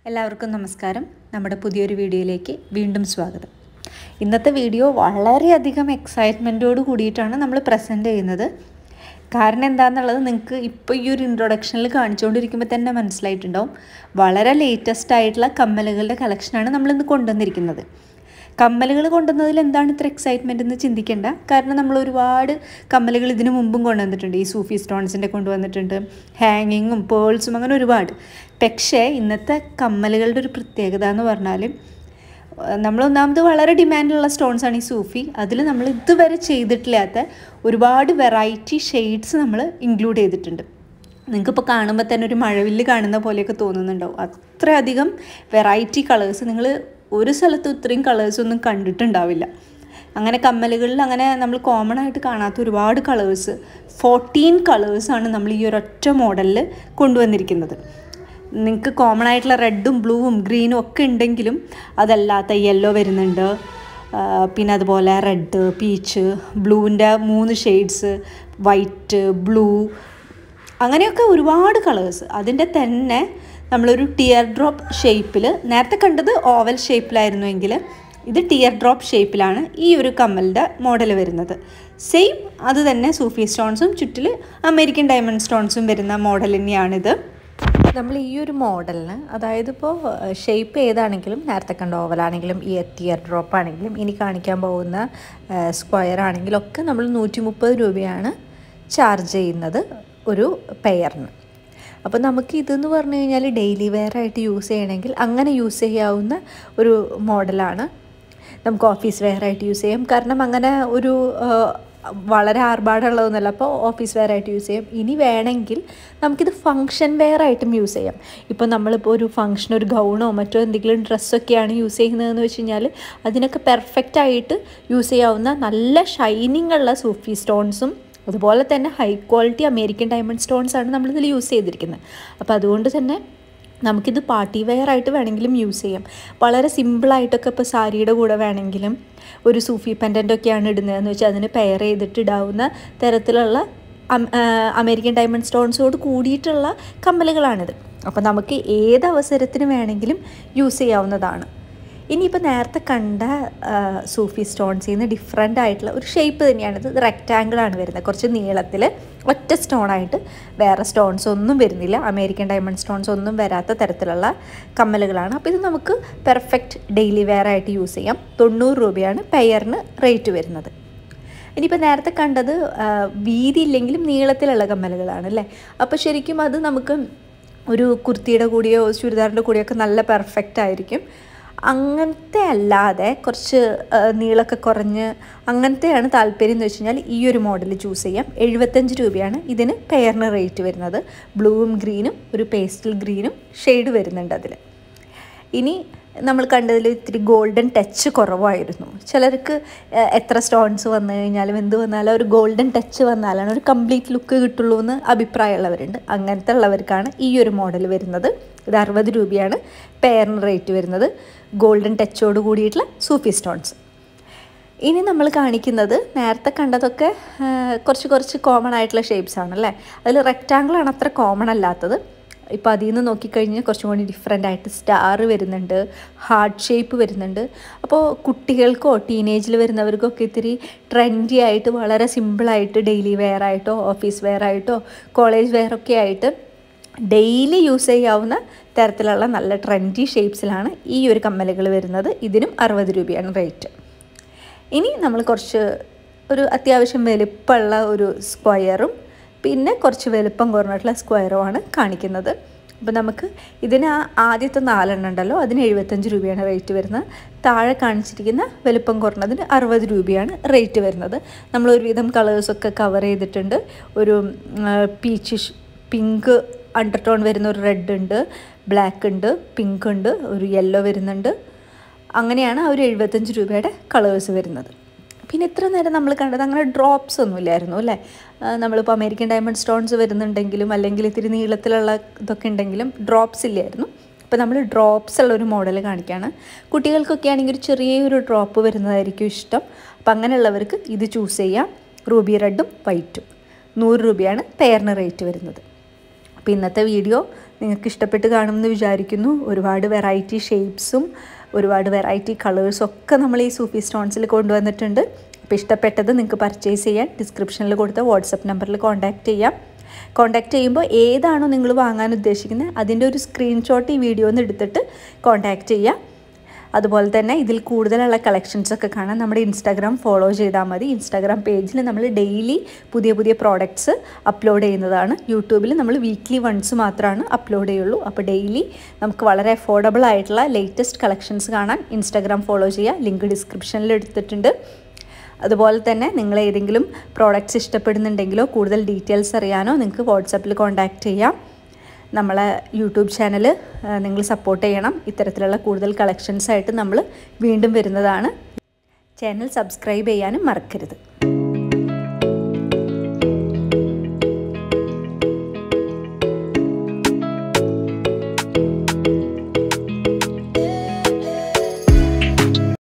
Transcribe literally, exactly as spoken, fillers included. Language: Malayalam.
എല്ലാവർക്കും നമസ്കാരം. നമ്മുടെ പുതിയൊരു വീഡിയോയിലേക്ക് വീണ്ടും സ്വാഗതം. ഇന്നത്തെ വീഡിയോ വളരെയധികം എക്സൈറ്റ്മെൻറ്റോട് കൂടിയിട്ടാണ് നമ്മൾ പ്രസൻറ്റ് ചെയ്യുന്നത്. കാരണം എന്താണെന്നുള്ളത് നിങ്ങൾക്ക് ഇപ്പോൾ ഈ ഒരു ഇൻട്രൊഡക്ഷനിൽ കാണിച്ചുകൊണ്ടിരിക്കുമ്പോൾ തന്നെ മനസ്സിലായിട്ടുണ്ടാവും. വളരെ ലേറ്റസ്റ്റ് ആയിട്ടുള്ള കമ്മലുകളുടെ കളക്ഷനാണ് നമ്മളിന്ന് കൊണ്ടുവന്നിരിക്കുന്നത്. കമ്മലുകൾ കൊണ്ടുവന്നതിൽ എന്താണ് ഇത്ര എക്സൈറ്റ്മെൻറ്റ് എന്ന് ചിന്തിക്കേണ്ട. കാരണം നമ്മൾ ഒരുപാട് കമ്മലുകൾ ഇതിനു മുമ്പും കൊണ്ടുവന്നിട്ടുണ്ട്. ഈ സൂഫി സ്റ്റോൺസിൻ്റെ കൊണ്ടുവന്നിട്ടുണ്ട്, ഹാങ്ങിങ്ങും പേൾസും, അങ്ങനെ ഒരുപാട്. പക്ഷേ ഇന്നത്തെ കമ്മലുകളുടെ ഒരു പ്രത്യേകത എന്ന് പറഞ്ഞാൽ നമ്മളൊന്നാമത് വളരെ ഡിമാൻഡുള്ള സ്റ്റോൺസാണ് ഈ സൂഫി. അതിൽ നമ്മൾ ഇതുവരെ ചെയ്തിട്ടില്ലാത്ത ഒരുപാട് വെറൈറ്റി ഷെയ്ഡ്സ് നമ്മൾ ഇൻക്ലൂഡ് ചെയ്തിട്ടുണ്ട്. നിങ്ങൾക്കിപ്പോൾ കാണുമ്പോൾ തന്നെ ഒരു മഴവില്ല് കാണുന്ന പോലെയൊക്കെ തോന്നുന്നുണ്ടാവും. അത്രയധികം വെറൈറ്റി കളേഴ്സ് നിങ്ങൾ ഒരു സ്ഥലത്തും ഇത്രയും കളേഴ്സൊന്നും കണ്ടിട്ടുണ്ടാവില്ല. അങ്ങനെ കമ്മലുകളിൽ അങ്ങനെ നമ്മൾ കോമൺ ആയിട്ട് കാണാത്ത ഒരുപാട് കളേഴ്സ്, ഫോർട്ടീൻ കളേഴ്സാണ് നമ്മൾ ഈ ഒരൊറ്റ മോഡലിൽ കൊണ്ടുവന്നിരിക്കുന്നത്. നിങ്ങൾക്ക് കോമൺ ആയിട്ടുള്ള റെഡും ബ്ലൂവും ഗ്രീനും ഒക്കെ ഉണ്ടെങ്കിലും അതല്ലാത്ത യെല്ലോ വരുന്നുണ്ട്, പിന്നെ അതുപോലെ റെഡ്, പീച്ച്, ബ്ലൂവിൻ്റെ മൂന്ന് ഷെയ്ഡ്സ്, വൈറ്റ്, ബ്ലൂ, അങ്ങനെയൊക്കെ ഒരുപാട് കളേഴ്സ്. അതിൻ്റെ തന്നെ നമ്മളൊരു ടിയർ ഡ്രോപ്പ് ഷേപ്പിൽ, നേരത്തെ കണ്ടത് ഓവൽ ഷേപ്പിലായിരുന്നുവെങ്കിൽ ഇത് ടിയർ ഡ്രോപ്പ് ഷേപ്പിലാണ് ഈ ഒരു കമ്മലിൻ്റെ മോഡൽ വരുന്നത്. സെയിം അത് തന്നെ സൂഫി സ്റ്റോൺസും ചുറ്റിൽ അമേരിക്കൻ ഡയമണ്ട് സ്റ്റോൺസും വരുന്ന മോഡൽ തന്നെയാണിത്. നമ്മൾ ഈ ഒരു മോഡലിന്, അതായത് ഇപ്പോൾ ഷേപ്പ് ഏതാണെങ്കിലും, നേരത്തെ കണ്ട ഓവലാണെങ്കിലും ഈ ടിയർ ഡ്രോപ്പ് ആണെങ്കിലും ഇനി കാണിക്കാൻ പോകുന്ന സ്ക്വയർ ആണെങ്കിലും ഒക്കെ നമ്മൾ നൂറ്റി മുപ്പത് രൂപയാണ് ചാർജ് ചെയ്യുന്നത് ഒരു പെയറിന്. അപ്പോൾ നമുക്ക് ഇതെന്ന് പറഞ്ഞു കഴിഞ്ഞാൽ ഡെയിലി വെയർ ആയിട്ട് യൂസ് ചെയ്യണമെങ്കിൽ അങ്ങനെ യൂസ് ചെയ്യാവുന്ന ഒരു മോഡലാണ്. നമുക്ക് ഓഫീസ് വെയർ ആയിട്ട് യൂസ് ചെയ്യാം. കാരണം അങ്ങനെ ഒരു വളരെ ആർഭാടമുള്ളതൊന്നുമല്ല. അപ്പോൾ ഓഫീസ് വെയർ ആയിട്ട് യൂസ് ചെയ്യാം. ഇനി വേണമെങ്കിൽ നമുക്കിത് ഫങ്ഷൻ വെയർ ആയിട്ടും യൂസ് ചെയ്യാം. ഇപ്പോൾ നമ്മളിപ്പോൾ ഒരു ഫങ്ഷൻ, ഒരു ഗൗണോ മറ്റോ എന്തെങ്കിലും ഡ്രസ്സൊക്കെയാണ് യൂസ് ചെയ്യുന്നതെന്ന് വെച്ച് കഴിഞ്ഞാൽ അതിനൊക്കെ പെർഫെക്റ്റായിട്ട് യൂസ് ചെയ്യാവുന്ന നല്ല ഷൈനിങ് ഉള്ള സൂഫി സ്റ്റോൺസും അതുപോലെ തന്നെ ഹൈ ക്വാളിറ്റി അമേരിക്കൻ ഡയമണ്ട് സ്റ്റോൺസാണ് നമ്മളിതിൽ യൂസ് ചെയ്തിരിക്കുന്നത്. അപ്പോൾ അതുകൊണ്ട് തന്നെ നമുക്കിത് പാർട്ടി വെയർ ആയിട്ട് വേണമെങ്കിലും യൂസ് ചെയ്യാം. വളരെ സിമ്പിളായിട്ടൊക്കെ ഇപ്പോൾ സാരിയുടെ കൂടെ വേണമെങ്കിലും ഒരു സൂഫി പെൻഡൻ്റൊക്കെയാണ് ഇടുന്നതെന്ന് വെച്ചാൽ അതിന് പെയർ ചെയ്തിട്ട് ഇടാവുന്ന തരത്തിലുള്ള അമേരിക്കൻ ഡയമണ്ട് സ്റ്റോൺസോട് കൂടിയിട്ടുള്ള കമ്മലുകളാണിത്. അപ്പോൾ നമുക്ക് ഏത് അവസരത്തിന് വേണമെങ്കിലും യൂസ് ചെയ്യാവുന്നതാണ്. ഇനിയിപ്പോൾ നേരത്തെ കണ്ട സൂഫി സ്റ്റോൺസിൽ നിന്ന് ഡിഫറെൻ്റ് ആയിട്ടുള്ള ഒരു ഷേപ്പ് തന്നെയാണിത്. ഇത് റെക്റ്റാങ്കിളാണ് വരുന്നത്. കുറച്ച് നീളത്തിൽ ഒറ്റ സ്റ്റോണായിട്ട്, വേറെ സ്റ്റോൺസ് ഒന്നും വരുന്നില്ല. അമേരിക്കൻ ഡയമണ്ട് സ്റ്റോൺസ് ഒന്നും വരാത്ത തരത്തിലുള്ള കമ്മലുകളാണ്. അപ്പോൾ ഇത് നമുക്ക് പെർഫെക്റ്റ് ഡെയിലി വെയർ ആയിട്ട് യൂസ് ചെയ്യാം. തൊണ്ണൂറ് രൂപയാണ് പെയറിന് റേറ്റ് വരുന്നത്. ഇനിയിപ്പോൾ നേരത്തെ കണ്ടത് വീതി ഇല്ലെങ്കിലും നീളത്തിലുള്ള കമ്മലുകളാണ് അല്ലേ. അപ്പോൾ ശരിക്കും അത് നമുക്ക് ഒരു കുർത്തിയുടെ കൂടെയോ ചുരിദാറിൻ്റെ കൂടെയൊക്കെ നല്ല പെർഫെക്റ്റ് ആയിരിക്കും. അങ്ങനത്തെ അല്ലാതെ കുറച്ച് നീളമൊക്കെ കുറഞ്ഞ് അങ്ങനത്തെയാണ് താല്പര്യം എന്ന് വെച്ച് കഴിഞ്ഞാൽ ഈ ഒരു മോഡൽ ചൂസ് ചെയ്യാം. എഴുപത്തഞ്ച് രൂപയാണ് ഇതിന് പെയറിന് റേറ്റ് വരുന്നത്. ബ്ലൂവും ഗ്രീനും ഒരു പേസ്റ്റൽ ഗ്രീനും ഷെയ്ഡ് വരുന്നുണ്ട് അതിൽ. ഇനി നമ്മൾ കണ്ടതിൽ ഇത്തിരി ഗോൾഡൻ ടച്ച് കുറവായിരുന്നു. ചിലർക്ക് എത്ര സ്റ്റോൺസ് വന്നു കഴിഞ്ഞാലും എന്ത് വന്നാലും ഒരു ഗോൾഡൻ ടച്ച് വന്നാലാണ് ഒരു കംപ്ലീറ്റ് ലുക്ക് കിട്ടുള്ളൂ എന്ന് അഭിപ്രായമുള്ളവരുണ്ട്. അങ്ങനത്തെ ഉള്ളവർക്കാണ് ഈ ഒരു മോഡൽ വരുന്നത്. ഇത് അറുപത് രൂപയാണ് പെയറിന് റേറ്റ് വരുന്നത്. ഗോൾഡൻ ടച്ചോട് കൂടിയിട്ടുള്ള സൂഫി സ്റ്റോൺസ്. ഇനി നമ്മൾ കാണിക്കുന്നത് നേരത്തെ കണ്ടതൊക്കെ കുറച്ച് കുറച്ച് കോമൺ ആയിട്ടുള്ള ഷേപ്സ് ആണല്ലേ. അതിൽ റെക്റ്റാങ്കിളാണ് അത്ര കോമൺ അല്ലാത്തത്. ഇപ്പോൾ അതിൽ നിന്ന് നോക്കിക്കഴിഞ്ഞാൽ കുറച്ചും കൂടി ഡിഫറെൻ്റ് ആയിട്ട് സ്റ്റാർ വരുന്നുണ്ട്, ഹാർട്ട് ഷേപ്പ് വരുന്നുണ്ട്. അപ്പോൾ കുട്ടികൾക്കോ ടീനേജിൽ വരുന്നവർക്കൊക്കെ ഇത്തിരി ട്രെൻഡി ആയിട്ട് വളരെ സിമ്പിളായിട്ട് ഡെയിലി വെയർ ആയിട്ടോ ഓഫീസ് വെയർ ആയിട്ടോ കോളേജ് വെയർ ഒക്കെ ആയിട്ട് ഡെയിലി യൂസ് ചെയ്യാവുന്ന തരത്തിലുള്ള നല്ല ട്രെൻഡി ഷേപ്സിലാണ് ഈ ഒരു കമ്മലുകൾ വരുന്നത്. ഇതിനും അറുപത് രൂപയാണ് റേറ്റ്. ഇനി നമ്മൾ കുറച്ച് ഒരു അത്യാവശ്യം വലുപ്പമുള്ള ഒരു സ്ക്വയറും പിന്നെ കുറച്ച് വലുപ്പം കുറഞ്ഞിട്ടുള്ള സ്ക്വയറുമാണ് കാണിക്കുന്നത്. അപ്പോൾ നമുക്ക് ഇതിന് ആദ്യത്തെ നാലെണ്ണം ഉണ്ടല്ലോ, അതിന് എഴുപത്തഞ്ച് രൂപയാണ് റേറ്റ് വരുന്നത്. താഴെ കാണിച്ചിരിക്കുന്ന വലുപ്പം കുറഞ്ഞതിന് അറുപത് രൂപയാണ് റേറ്റ് വരുന്നത്. നമ്മൾ ഒരുവിധം കളേഴ്സൊക്കെ കവർ ചെയ്തിട്ടുണ്ട്. ഒരു പീച്ച് പിങ്ക് അണ്ടർടോൺ വരുന്ന ഒരു റെഡ് ഉണ്ട്, ബ്ലാക്ക് ഉണ്ട്, പിങ്ക് ഉണ്ട്, ഒരു യെല്ലോ വരുന്നുണ്ട്. അങ്ങനെയാണ് ആ ഒരു എഴുപത്തഞ്ച് രൂപയുടെ കളേഴ്സ് വരുന്നത്. പിന്നെ ഇത്ര നേരം നമ്മൾ കണ്ടത് അങ്ങനെ ഡ്രോപ്സ് ഒന്നും ഇല്ലായിരുന്നു അല്ലേ. നമ്മളിപ്പോൾ അമേരിക്കൻ ഡയമണ്ട് സ്റ്റോൺസ് വരുന്നുണ്ടെങ്കിലും അല്ലെങ്കിൽ ഇത്തിരി നീളത്തിലുള്ള ഇതൊക്കെ ഉണ്ടെങ്കിലും ഡ്രോപ്സ് ഇല്ലായിരുന്നു. ഇപ്പോൾ നമ്മൾ ഡ്രോപ്സ് ഉള്ള ഒരു മോഡൽ കാണിക്കുകയാണ്. കുട്ടികൾക്കൊക്കെ ആണെങ്കിൽ ഒരു ചെറിയൊരു ഡ്രോപ്പ് വരുന്നതായിരിക്കും ഇഷ്ടം. അപ്പോൾ അങ്ങനെയുള്ളവർക്ക് ഇത് ചൂസ് ചെയ്യാം. റൂബി റെഡും വൈറ്റും. നൂറ് രൂപയാണ് പെയറിന് റേറ്റ് വരുന്നത്. അപ്പോൾ ഇന്നത്തെ വീഡിയോ നിങ്ങൾക്ക് ഇഷ്ടപ്പെട്ട് കാണുമെന്ന് വിചാരിക്കുന്നു. ഒരുപാട് വെറൈറ്റി ഷേപ്സും ഒരുപാട് വെറൈറ്റി കളേഴ്സും ഒക്കെ നമ്മൾ ഈ സൂഫി സ്റ്റോൺസിൽ കൊണ്ടുവന്നിട്ടുണ്ട്. അപ്പോൾ ഇഷ്ടപ്പെട്ടത് നിങ്ങൾക്ക് പർച്ചേസ് ചെയ്യാൻ ഡിസ്ക്രിപ്ഷനിൽ കൊടുത്ത വാട്സപ്പ് നമ്പറിൽ കോൺടാക്റ്റ് ചെയ്യാം. കോൺടാക്റ്റ് ചെയ്യുമ്പോൾ ഏതാണോ നിങ്ങൾ വാങ്ങാൻ ഉദ്ദേശിക്കുന്നത് അതിൻ്റെ ഒരു സ്ക്രീൻഷോട്ട് ഈ വീഡിയോയിൽ നിന്ന് എടുത്തിട്ട് കോൺടാക്റ്റ് ചെയ്യാം. അതുപോലെ തന്നെ ഇതിൽ കൂടുതലുള്ള കളക്ഷൻസൊക്കെ കാണാൻ നമ്മുടെ ഇൻസ്റ്റാഗ്രാം ഫോളോ ചെയ്താൽ മതി. ഇൻസ്റ്റാഗ്രാം പേജിൽ നമ്മൾ ഡെയിലി പുതിയ പുതിയ പ്രോഡക്റ്റ്സ് അപ്ലോഡ് ചെയ്യുന്നതാണ്. യൂട്യൂബിൽ നമ്മൾ വീക്ക്ലി വൺസ് മാത്രമാണ് അപ്ലോഡ് ചെയ്യുള്ളൂ. അപ്പോൾ ഡെയിലി നമുക്ക് വളരെ അഫോർഡബിൾ ആയിട്ടുള്ള ലേറ്റസ്റ്റ് കളക്ഷൻസ് കാണാൻ ഇൻസ്റ്റാഗ്രാം ഫോളോ ചെയ്യുക. ലിങ്ക് ഡിസ്ക്രിപ്ഷനിൽ എടുത്തിട്ടുണ്ട്. അതുപോലെ തന്നെ നിങ്ങൾ ഏതെങ്കിലും പ്രോഡക്റ്റ്സ് ഇഷ്ടപ്പെടുന്നുണ്ടെങ്കിലോ കൂടുതൽ ഡീറ്റെയിൽസ് അറിയാനോ നിങ്ങൾക്ക് വാട്സാപ്പിൽ കോൺടാക്റ്റ് ചെയ്യാം. നമ്മളെ യൂട്യൂബ് ചാനൽ നിങ്ങൾ സപ്പോർട്ട് ചെയ്യണം. ഇത്തരത്തിലുള്ള കൂടുതൽ കളക്ഷൻസായിട്ട് നമ്മൾ വീണ്ടും വരുന്നതാണ്. ചാനൽ സബ്സ്ക്രൈബ് ചെയ്യാനും മറക്കരുത്.